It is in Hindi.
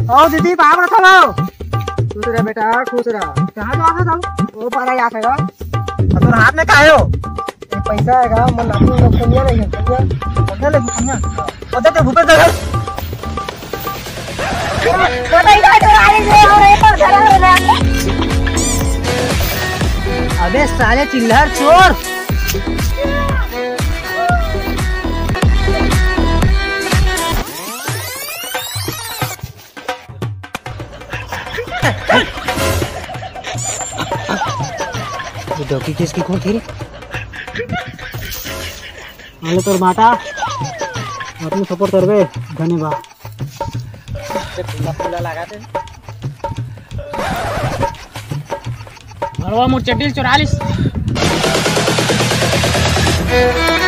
ओ दीदी बाहर रखो लो। खुश रह बेटा खुश रह। कहाँ जा रहे हो? वो पारा जा रहे हो। तो हाथ में काहे हो? ये पैसा हैगा मन नापू लोग कन्या नहीं है कन्या ले कन्या। ओदे ते भूपे जगह। वो पैसा तो आए ले हो रहे तो घर में। अबे साले चिल्लर चोर। डॉकी किसकी कौन थी? आले तोर माता अपने सपोर्ट करबे धन्यवाद। फूला लगाते भरवा मोर चड्डी 44